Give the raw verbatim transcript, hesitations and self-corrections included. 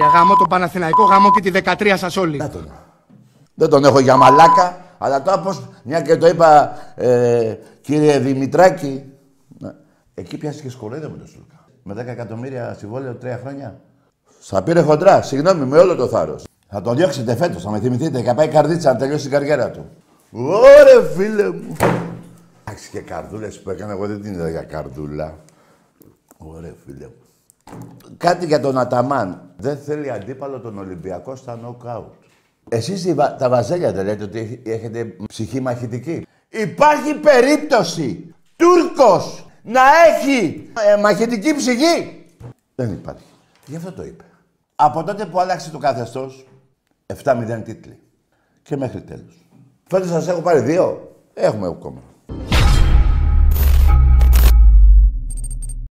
Γαμώ τον Παναθηναϊκό, γαμώ και τη δεκατρία σας όλοι. Να τον. Δεν τον έχω για μαλάκα, αλλά τώρα πώς, μια και το είπα, ε, κύριε Δημητράκη, να, εκεί πιάσει και σκολέδα με τον Σλούκα. Με δέκα εκατομμύρια συμβόλαιο τρία χρόνια. Σα πήρε χοντρά, συγγνώμη, με όλο το θάρρος. Θα τον διώξετε φέτος, θα με θυμηθείτε, και πάει καρδίτσα να τελειώσει η καριέρα του. Ωρε φίλε μου. Εντάξει και καρδούλες που έκανα, εγώ δεν την είδα για καρδούλα. Ωρε φίλε μου. Κάτι για τον Αταμάν. Δεν θέλει αντίπαλο τον Ολυμπιακό στα νοκάουτ. Εσείς τα βαζέλια δεν λέτε ότι έχετε ψυχή μαχητική. Υπάρχει περίπτωση Τούρκος να έχει ε, μαχητική ψυχή. Δεν υπάρχει. Γι' αυτό το είπε. Από τότε που άλλαξε το καθεστώς, επτά μηδέν τίτλοι. Και μέχρι τέλος. Φέτος σας έχω πάρει δύο. Έχουμε ακόμα.